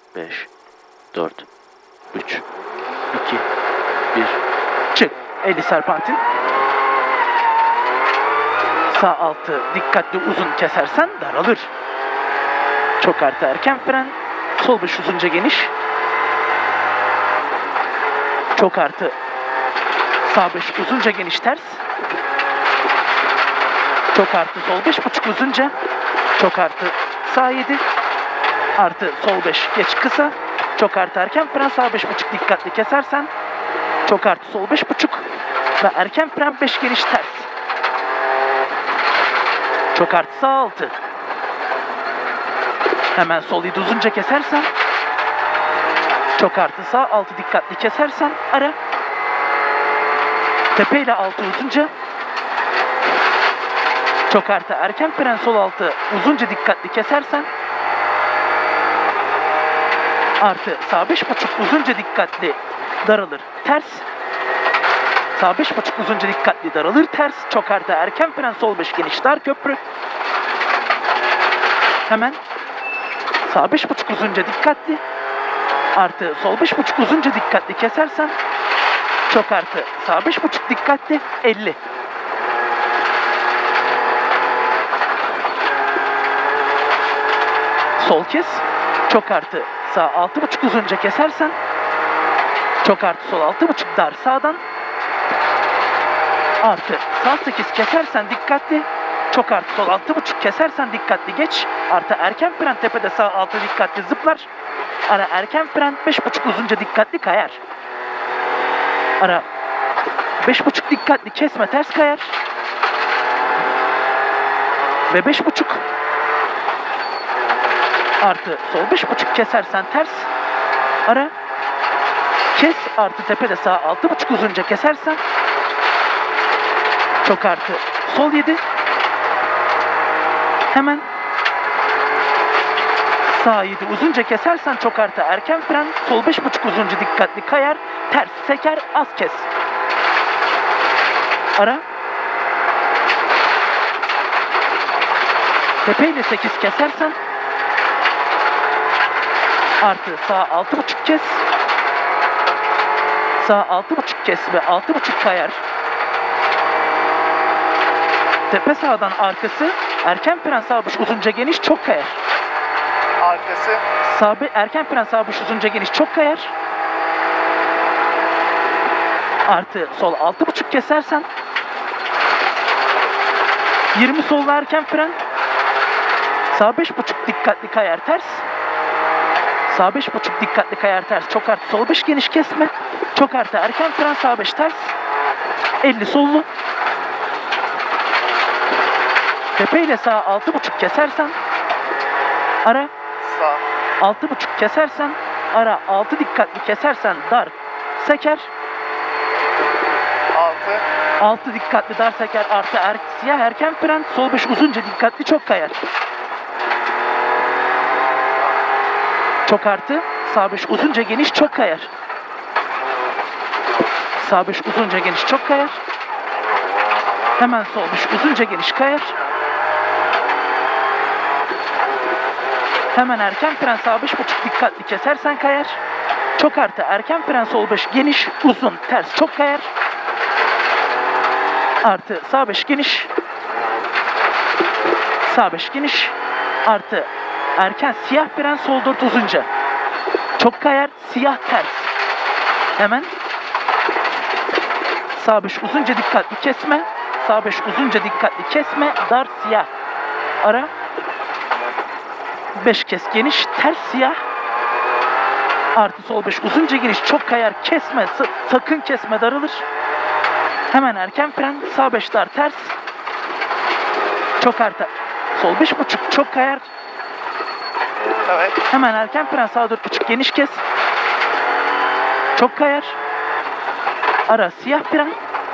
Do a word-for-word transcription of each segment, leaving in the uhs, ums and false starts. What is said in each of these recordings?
beş, dört, üç, iki, bir. Çık. elli serpantin. Sağ altı dikkatli uzun kesersen daralır. Çok artı erken fren. Sol beş uzunca geniş. Çok artı sağ beş uzunca geniş ters. Çok artı sol beş buçuk uzunca. Çok artı sağ yedi. Artı sol beş geç kısa. Çok artı erken fren sağ beş buçuk dikkatli kesersen. Çok artı sol beş buçuk. Ve erken fren beş geniş ters. Çok artı sağ altı. Hemen sol yedi uzunca kesersen. Çok artı sağ altı dikkatli kesersen ara. Tepe ile altı uzunca. Çok artı erken fren sol altı uzunca dikkatli kesersen. Artı sağ beş buçuk uzunca dikkatli daralır ters. Sağ beş buçuk uzunca dikkatli daralır ters. Çok artı erken fren sol beş geniş dar köprü. Hemen sağ beş buçuk uzunca dikkatli. Artı sol beş buçuk uzunca dikkatli kesersen. Çok artı sağ beş buçuk dikkatli elli. Sol kes. Çok artı sağ altı buçuk uzunca kesersen. Çok artı sol altı buçuk dar sağdan. Artı sağ sekiz kesersen dikkatli. Çok artı sol altı buçuk kesersen dikkatli geç. Artı erken fren tepede sağ altı dikkatli zıplar. Ara erken fren beş buçuk uzunca dikkatli kayar. Ara beş buçuk dikkatli kesme ters kayar. Ve beş buçuk. Artı sol beş buçuk kesersen ters. Ara. Kes artı tepede sağ altı buçuk uzunca kesersen. Çok artı sol yedi. Hemen sağ yedi uzunca kesersen çok artı erken fren. Sol beş buçuk uzunca dikkatli kayar. Ters seker az kes. Ara. Tepeyle sekiz kesersen. Artı sağ altı buçuk kes. Sağ altı buçuk kes ve altı buçuk kayar. Tepe sağdan arkası. Erken fren sağ beş uzunca geniş çok kayar. Arkası. Sağ erken fren sağ beş uzunca geniş çok kayar. Artı sol altı buçuk kesersen. yirmi solla erken fren. Sağ beş buçuk dikkatli kayar ters. Sağ beş buçuk dikkatli kayar ters. Çok artı sol beş geniş kesme. Çok artı erken fren sağ beş ters. elli sollu. Tepe ile sağ altı buçuk kesersen. Ara. Sağ. altı buçuk kesersen. Ara altı dikkatli kesersen dar seker. altı. altı dikkatli dar seker artı er, siyah erken fren sol beş uzunca dikkatli çok kayar. Çok artı sağ beş uzunca geniş çok kayar. Sağ beş uzunca geniş çok kayar. Hemen sol beş uzunca geniş kayar. Hemen erken fren sağ beş buçuk dikkatli kesersen kayar. Çok artı erken fren sol beş geniş uzun ters çok kayar. Artı sağ beş geniş. Sağ beş geniş. Artı erken siyah fren sol dört uzunca. Çok kayar siyah ters. Hemen sağ beş uzunca dikkatli kesme. Sağ beş uzunca dikkatli kesme. Dar siyah. Ara. beş kes geniş ters siyah. Artı sol beş uzunca geniş çok kayar kesme. Sakın kesme daralır. Hemen erken fren sağ beş dar ters. Çok artı sol beş buçuk çok kayar. Evet. Hemen erken fren sağ dört buçuk geniş kes. Çok kayar. Ara siyah fren.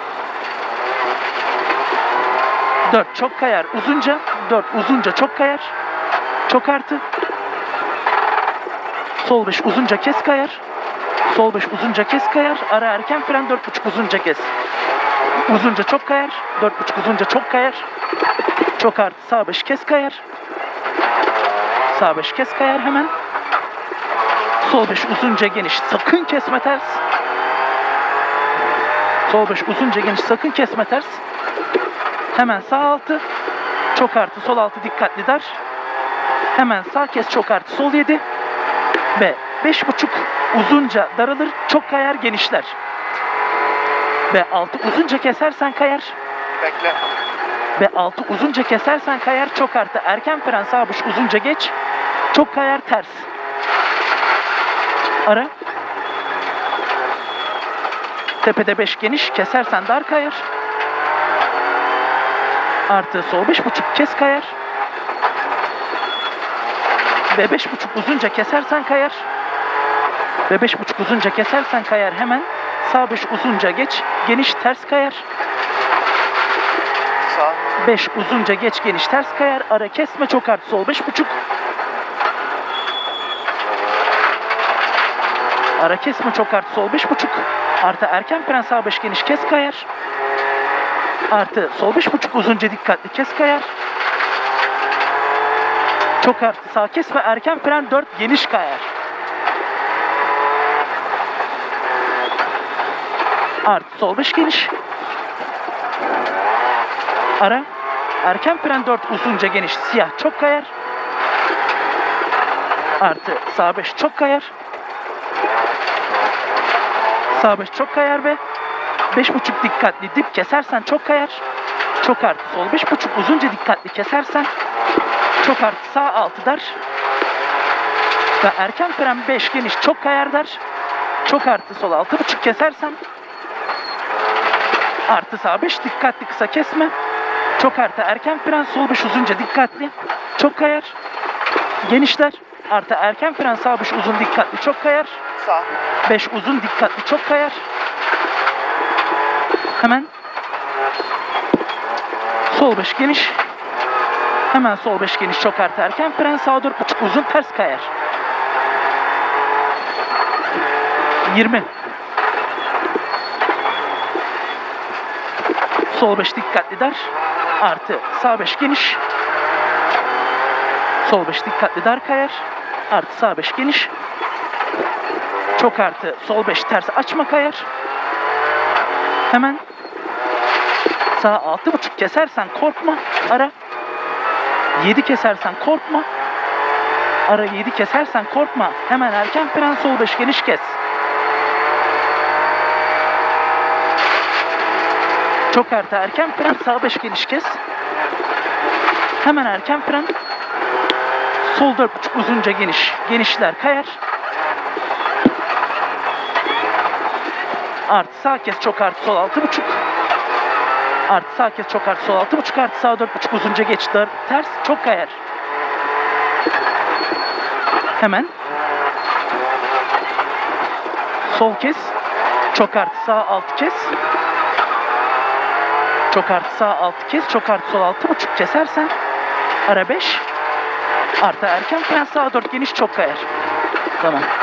dört çok kayar uzunca. dört uzunca çok kayar. Çok artı. Sol beş uzunca kes kayar. Sol beş uzunca kes kayar. Ara erken fren dört buçuk uzunca kes. Uzunca çok kayar. dört buçuk uzunca çok kayar. Çok artı sağ beş kes kayar. Sağ beş kes kayar hemen. Sol beş uzunca geniş, sakın kesme ters. Sol beş uzunca geniş, sakın kesme ters. Hemen sağ altı. Çok artı sol altı dikkatli dar. Hemen sağ kes çok artı sol yedi. Ve beş buçuk uzunca daralır, çok kayar genişler. Ve altı uzunca kesersen kayar. Bekle. Ve altı uzunca kesersen kayar, çok artı erken fren sağ beş uzunca geç. Çok kayar ters. Ara. Tepede beş geniş, kesersen dar kayar. Artı sol beş buçuk kes kayar. Ve beş buçuk uzunca kesersen kayar. Ve beş buçuk uzunca kesersen kayar hemen. Sağ beş uzunca geç, geniş ters kayar. Sağ. beş uzunca geç, geniş ters kayar. Ara kesme çok artı sol beş buçuk. Ara kesme çok artı sol beş buçuk. Artı erken fren sağ beş geniş kes kayar. Artı sol beş buçuk uzunca dikkatli kes kayar. Çok artı sağ kes ve erken fren dört geniş kayar. Artı sol beş geniş. Ara. Erken fren dört uzunca geniş siyah çok kayar. Artı sağ beş çok kayar. Sağ beş çok kayar ve beş buçuk dikkatli dip kesersen çok kayar. Çok artı sol beş buçuk uzunca dikkatli kesersen çok artı sağ altı dar. Ve erken fren beş geniş çok kayar dar. Çok artı sol altı buçuk kesersen artı sağ beş dikkatli kısa kesme. Çok artı erken fren sol beş uzunca dikkatli çok kayar. Genişler. Artı erken fren sağ beş uzun dikkatli çok kayar. Sağ. beş uzun dikkatli çok kayar. Hemen sol beş geniş. Hemen sol beş geniş çok artı erken fren sağ dört buçuk uzun ters kayar. yirmi. Sol beş dikkatli dar. Artı sağ beş geniş. Sol beş dikkatli dar kayar. Artı sağ beş geniş. Çok artı sol beş ters açma kayar. Hemen sağ altı buçuk kesersen korkma. Ara. yedi kesersen korkma. Ara yedi kesersen korkma. Hemen erken fren sol beş geniş kes. Çok artı erken fren sağ beş geniş kes. Hemen erken fren sol dört buçuk uzunca geniş. Genişler kayar. Artı sağ kes çok artı sol altı buçuk. Artı sağ kes çok artı sol altı buçuk. Artı sağ dört buçuk uzunca geç dar ters çok kayar. Hemen sol kes çok artı sağ altı kes. Çok artı sağ altı kes. Çok artı sol altı buçuk kesersen ara beş. Artı erken fren sağ dört geniş çok kayar. Tamam.